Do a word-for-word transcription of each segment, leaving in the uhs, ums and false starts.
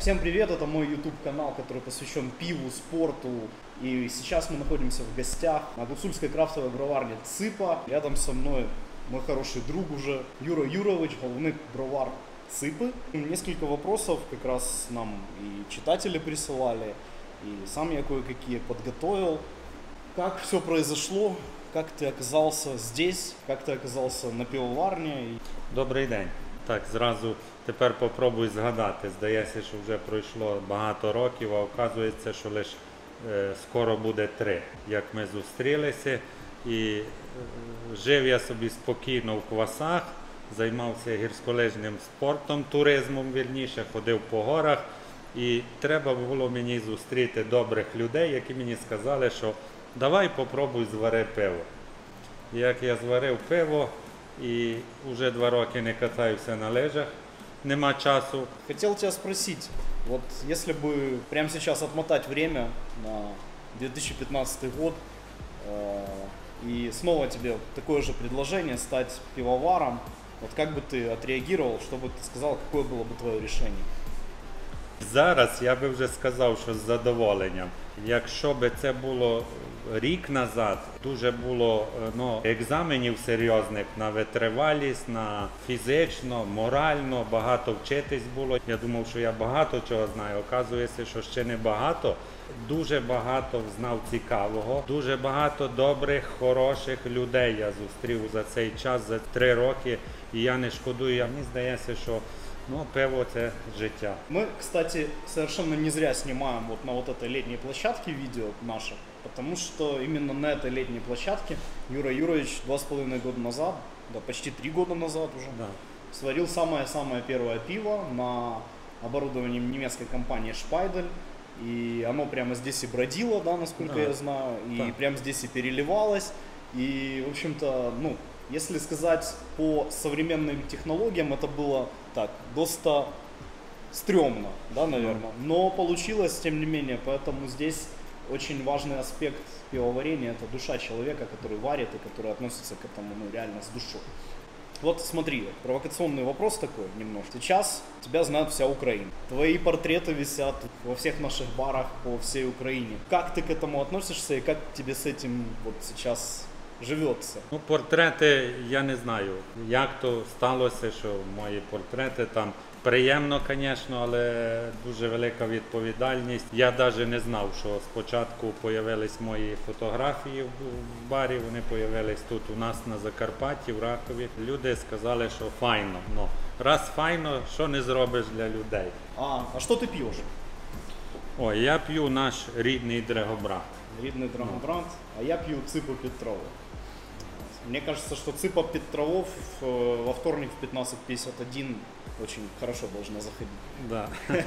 Всем привет, это мой YouTube канал, который посвящен пиву, спорту. И сейчас мы находимся в гостях на гуцульской крафтовой броварне Ципа. Рядом со мной мой хороший друг уже Юра Юрович, головный бровар Ципы. Несколько вопросов как раз нам и читатели присылали, и сам я кое-какие подготовил. Как все произошло, как ты оказался здесь, как ты оказался на пивоварні? Добрий день. Так, зразу тепер попробуй згадати. Здається, що вже пройшло багато років, а оказується, що лише е, скоро буде три, як ми зустрілися. І е, жив я собі спокійно в Квасах, займався гірськолижним спортом, туризмом, вірніше, ходив по горах. І треба було мені зустріти добрих людей, які мені сказали, що давай попробуй звари пиво. Як я зварив пиво, и уже два роки не катаюся на лыжах, нема часу. Хотел тебя спросить, вот если бы прямо сейчас отмотать время на две тысячи пятнадцатый год, э, и снова тебе такое же предложение стать пивоваром, вот как бы ты отреагировал, что бы ты сказал, какое было бы твое решение? Зараз я би вже сказав, що з задоволенням. Якщо б це було рік назад, дуже було ну, екзаменів серйозних на витривалість, на фізично, морально, багато вчитись було. Я думав, що я багато чого знаю, оказується, що ще не багато. Дуже багато знав цікавого, дуже багато добрих, хороших людей я зустрів за цей час, за три роки. І я не шкодую, мені здається, що ну, пиво – это життя. Мы, кстати, совершенно не зря снимаем вот на вот этой летней площадке видео наше, потому что именно на этой летней площадке Юра Юрович два с половиной года назад, да почти три года назад уже, да. сварил самое-самое первое пиво на оборудовании немецкой компании Шпайдель. И оно прямо здесь и бродило, да, насколько да. я знаю, и да. прямо здесь и переливалось. И, в общем-то, ну, если сказать по современным технологиям, это было так, доста стрёмно, да, наверное. Но получилось, тем не менее, поэтому здесь очень важный аспект пивоварения – это душа человека, который варит и который относится к этому ну, реально с душой. Вот смотри, провокационный вопрос такой немножко. Сейчас тебя знает вся Украина. Твои портреты висят во всех наших барах по всей Украине. Как ты к этому относишься и как тебе с этим вот сейчас живеться? Ну, портрети, я не знаю, як то сталося, що мої портрети там приємно, звісно, але дуже велика відповідальність. Я навіть не знав, що спочатку з'явились мої фотографії в барі, вони з'явились тут у нас на Закарпатті, в Ракові. Люди сказали, що файно. Ну, раз файно, що не зробиш для людей. А, а що ти п'єш? Ой, я п'ю наш рідний Драгобрат. Рідний Драгобрат, а я пью Ципу Петрову. Мне кажется, что Ципа Петровов во вторник в пятнадцать пятьдесят один очень хорошо должна заходить. Да.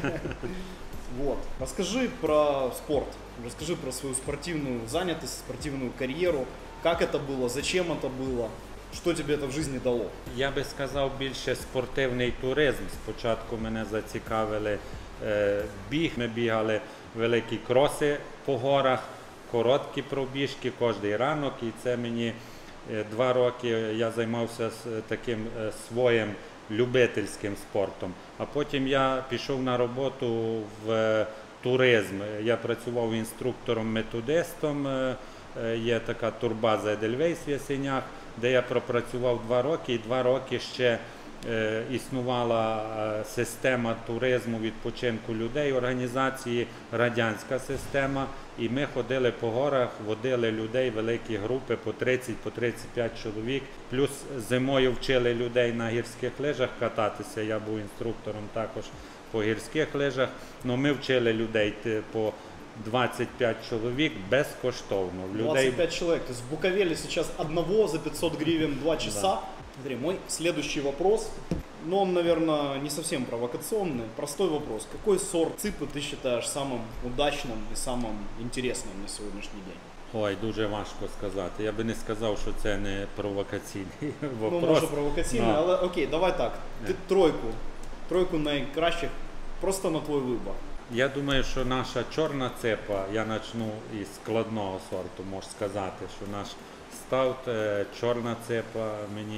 Вот. Расскажи про спорт, расскажи про свою спортивную занятость, спортивную карьеру. Как это было, зачем это было, що тебе це в житті дало? Я би сказав більше спортивний туризм. Спочатку мене зацікавили е, біг, ми бігали великі кроси по горах, короткі пробіжки кожен ранок, і це мені два роки я займався таким своїм любительським спортом. А потім я пішов на роботу в туризм. Я працював інструктором-методистом, є така турбаза Едельвейс в Ясенях, де я пропрацював два роки, і два роки ще існувала система туризму, відпочинку людей, організації, радянська система. І ми ходили по горах, водили людей, великі групи по тридцять, по тридцять п'ять чоловік. Плюс зимою вчили людей на гірських лижах кататися. Я був інструктором також по гірських лижах. Но ми вчили людей по двадцять п'ять чоловік безкоштовно. двадцать пять человек. То есть в Буковеле сейчас одного за пятьсот гривен два часа. Да. Смотри, мой следующий вопрос, но он, наверное, не совсем провокационный. Простой вопрос. Какой сорт Ципы ты считаешь самым удачным и самым интересным на сьогоднішній день? Ой, дуже важко сказати. Я би не сказав, що це не провокаційний вопрос. Ну, може провокаційний, no. але окей, давай так. Ти yeah. тройку, тройку найкращих, просто на твій вибір. Я думаю, що наша чорна ципа, я почну із складного сорту, можу сказати, що наш стаут, чорна ципа мені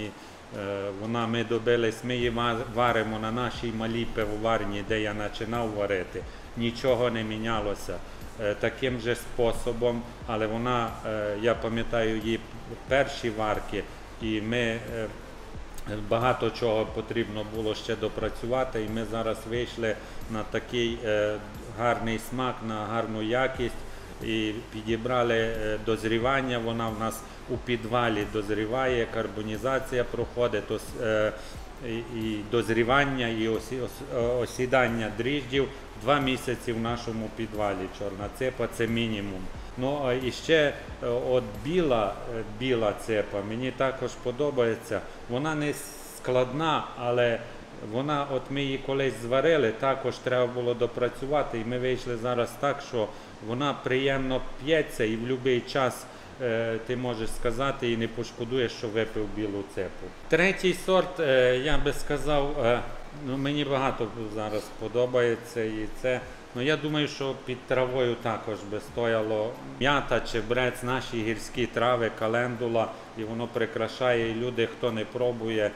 Вона, ми добились, ми її варимо на нашій малій пивоварні, де я починав варити. Нічого не мінялося. Таким же способом, але вона, я пам'ятаю її перші варки, і ми багато чого потрібно було ще допрацювати, і ми зараз вийшли на такий гарний смак, на гарну якість і підібрали дозрівання. Вона в нас у підвалі дозріває, карбонізація проходить, і дозрівання, і осідання дріжджів. Два місяці в нашому підвалі чорна цепа – це мінімум. Ну і ще от біла, біла цепа мені також подобається. Вона не складна, але вона, от ми її колись зварили, також треба було допрацювати, і ми вийшли зараз так, що вона приємно п'ється і в будь-який час ти можеш сказати і не пошкодуєш, що випив білу цепу. Третій сорт, я би сказав, ну, мені багато зараз подобається і це. Ну, я думаю, що під травою також би стояло м'ята, чебрець, наші гірські трави, календула, і воно прикрашає, і люди, хто не пробує,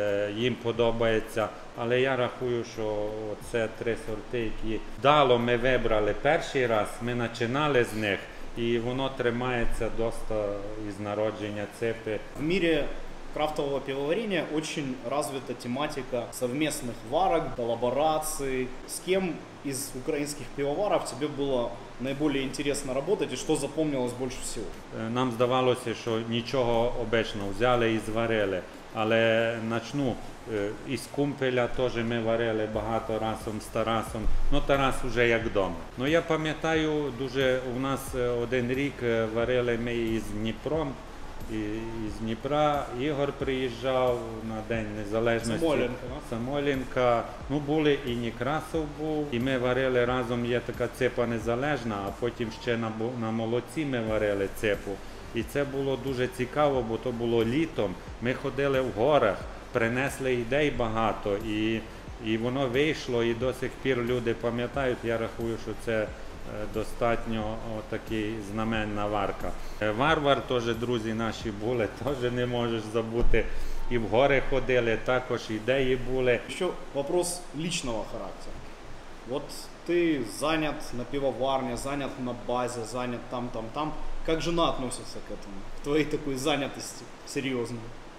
їм подобається. Але я рахую, що це три сорти, які вдало ми вибрали перший раз, ми починали з них, и воно тримається доста из народження цепи. В мире крафтового пивоварения очень развита тематика совместных варок, коллабораций. С кем из украинских пивоваров тебе было наиболее интересно работать и что запомнилось больше всего? Нам здавалося, що нічого обичного взяли і зварили, але начну. Із Кумпеля теж ми варили багато разом з Тарасом, ну Тарас вже як вдома. Ну я пам'ятаю, дуже у нас один рік варили ми із Дніпром, і, із Дніпра Ігор приїжджав на День Незалежності. Самойленка, да? Самойленка. Ну були і Некрасов був, і ми варили разом, є така цепа незалежна, а потім ще на, на молоці ми варили цепу. І це було дуже цікаво, бо то було літом, ми ходили в горах, принесли ідей багато, і, і воно вийшло, і до сих пір люди пам'ятають. Я рахую, що це достатньо такий знаменна варка. Варвар теж, друзі наші були, теж не можеш забути. І в гори ходили, також ідеї були. Ще вопрос личного характера. Вот ты занят на пивоварне, занят на базе, занят там, там, там. Как жена относится к этому, к твоей такой занятости серьезной?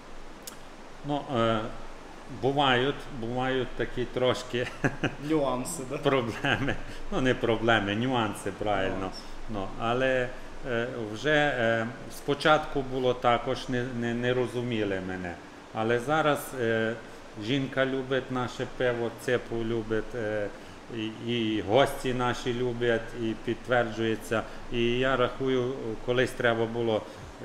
Ну, е, бувають, бувають такі трошки нюанси, да? проблеми. Ну, не проблеми, нюанси, правильно. Нюанс. Ну, але е, вже е, спочатку було також, не, не, не розуміли мене. Але зараз е, жінка любить наше пиво, цепу любить, е, і, і гості наші люблять, і підтверджується. І я рахую, колись треба було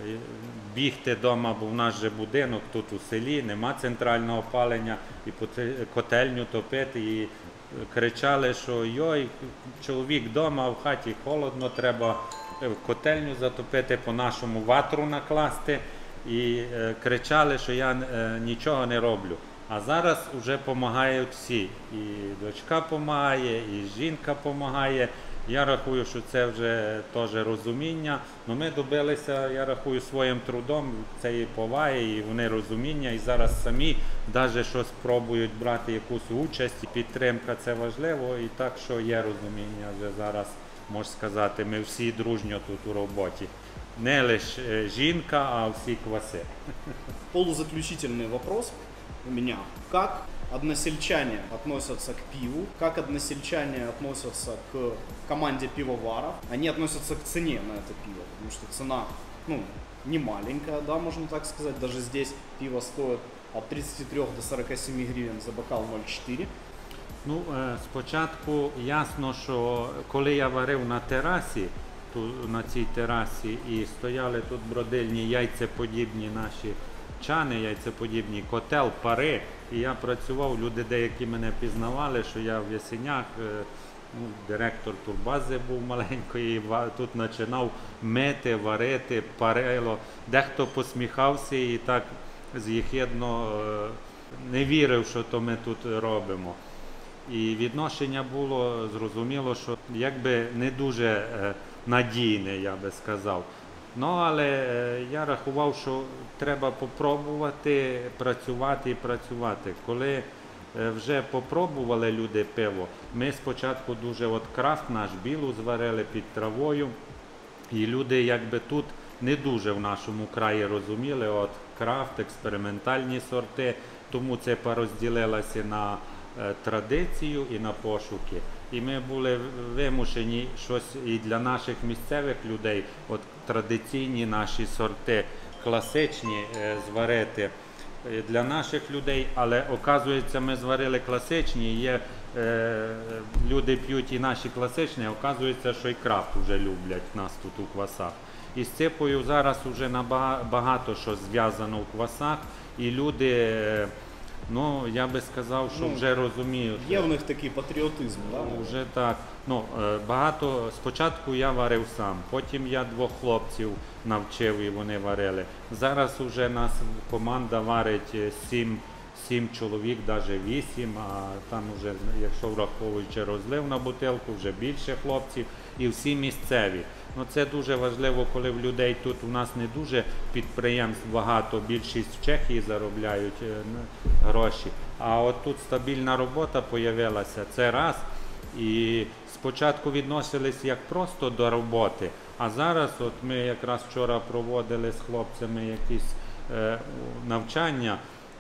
бігти вдома, бо в нас же будинок тут у селі, нема центрального опалення, і котельню топити, і кричали, що йой, чоловік вдома, в хаті холодно, треба котельню затопити, по-нашому ватру накласти, і кричали, що я нічого не роблю. А зараз вже допомагають всі, і дочка допомагає, і жінка допомагає. Я рахую, що це вже теж розуміння. Но ми добилися, я рахую, своїм трудом цієї поваги, і вони розуміння. І зараз самі навіть щось пробують брати якусь участь. Підтримка – це важливо. І так, що є розуміння вже зараз, можна сказати, ми всі дружньо тут у роботі. Не лише жінка, а всі кваси. Полузаключительный вопрос у меня. Как односельчане относятся к пиву, как односельчане относятся к команде пивоваров? Они относятся к цене на это пиво, потому что цена, ну, не маленькая, да, можно так сказать. Даже здесь пиво стоит от тридцати трьох до сорока семи гривен за бокал ноль чотири. Ну, спочатку ясно, що коли я варив на терасі, тут, на цій терасі, і стояли тут бродильні яйцеподібні наші чани, яйцеподібні, котел, пари, і я працював, люди деякі мене пізнавали, що я в Ясенях, ну, директор турбази був маленький, і тут починав мити, варити, парило. Дехто посміхався і так з'єхідно не вірив, що то ми тут робимо. І відношення було, зрозуміло, що якби не дуже надійне, я би сказав. Ну, але е, я рахував, що треба попробувати працювати і працювати. Коли е, вже попробували люди пиво, ми спочатку дуже от крафт наш білу зварили під травою, і люди якби тут не дуже в нашому краї розуміли, от крафт, експериментальні сорти, тому це порозділилося на е, традицію і на пошуки. І ми були вимушені щось і для наших місцевих людей, от традиційні наші сорти, класичні е, зварити для наших людей, але оказується, ми зварили класичні, є е, люди п'ють і наші класичні, а оказується, що і крафт вже люблять нас тут у квасах. І з ципою зараз вже багато що зв'язано у квасах, і люди, е, ну, я би сказав, що ну, вже розуміють. Є в них такий патріотизм, ну, да? Вже так. Ну, багато, спочатку я варив сам, потім я двох хлопців навчив і вони варили. Зараз вже нас команда варить сім, сім чоловік, навіть вісім, а там вже, якщо враховуючи розлив на бутилку, вже більше хлопців і всі місцеві. Ну, це дуже важливо, коли в людей тут у нас не дуже підприємств багато, більшість в Чехії заробляють гроші, а от тут стабільна робота з'явилася, це раз. І спочатку відносились як просто до роботи, а зараз от ми якраз вчора проводили з хлопцями якісь е, навчання,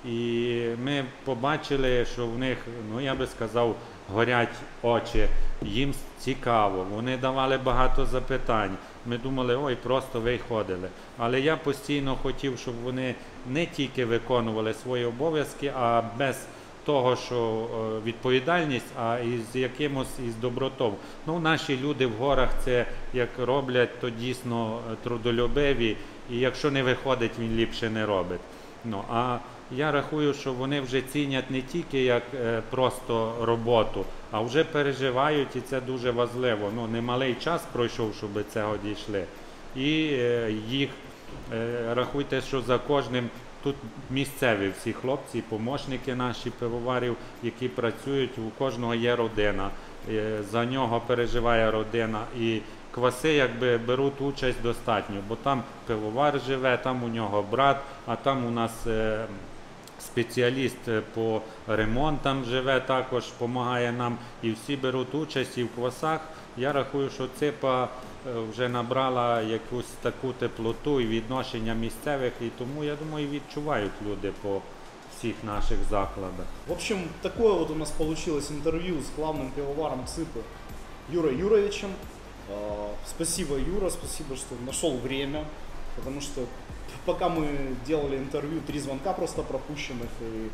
і ми побачили, що в них, ну я би сказав, горять очі, їм цікаво, вони давали багато запитань. Ми думали, ой, просто виходили. Але я постійно хотів, щоб вони не тільки виконували свої обов'язки, а без того, що відповідальність, а і з якимось із добротою. Ну, наші люди в горах це як роблять, то дійсно трудолюбиві, і якщо не виходить, він ліпше не робить. Ну, а я рахую, що вони вже цінять не тільки як е, просто роботу, а вже переживають, і це дуже важливо. Ну, немалий час пройшов, щоб цього дійшли. І е, їх, е, рахуйте, що за кожним тут місцеві всі хлопці, помощники наші пивоварів, які працюють, у кожного є родина, за нього переживає родина, і кваси якби беруть участь достатньо, бо там пивовар живе, там у нього брат, а там у нас е, спеціаліст по ремонтам живе, також допомагає нам, і всі беруть участь і в квасах. Я рахую, що ципа вже набрала якусь таку теплоту і відношення місцевих, і тому, я думаю, відчувають люди по всіх наших закладах. В общем, такое вот у нас получилось интервью с главным пивоваром ЦИПы Юрой Юровичем. Спасибо, Юра, спасибо, что нашел время, потому что пока мы делали интервью, три звонка просто пропущенных, и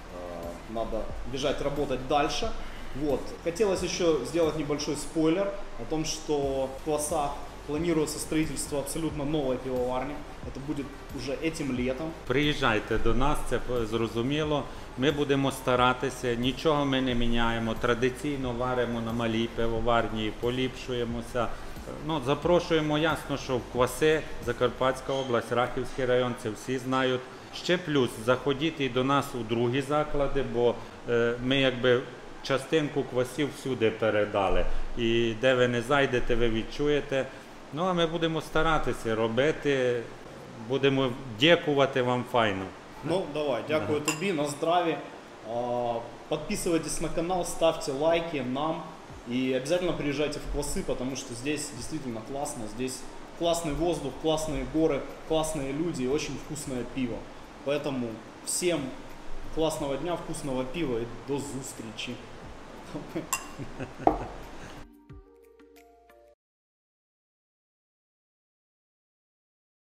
надо бежать работать дальше. Вот. Хотелось еще сделать небольшой спойлер о том, что в Квасах планируется строительство абсолютно новой пивоварни. Это будет уже этим летом. Приїжджайте до нас, це зрозуміло. Ми будемо старатися, нічого ми не міняємо. Традиційно варимо на малій пивоварні, поліпшуємося. Ну, запрошуємо, ясно, що в Кваси, Закарпатська область, Рахівський район, це всі знають. Ще плюс, заходіть і до нас у другі заклади, бо е, ми якби частинку квасів всюди передали. І де ви не зайдете, ви відчуєте. Ну, а ми будемо старатися робити, будемо дякувати вам файно. Ну, давай, дякую ага. тобі, на здраві. Подписывайтесь на канал, ставьте лайки нам и обязательно приезжайте в Квасы, потому что здесь действительно классно, здесь классный воздух, классные горы, классные люди и очень вкусное пиво. Поэтому всем классного дня, вкусного пива и до зустрічі.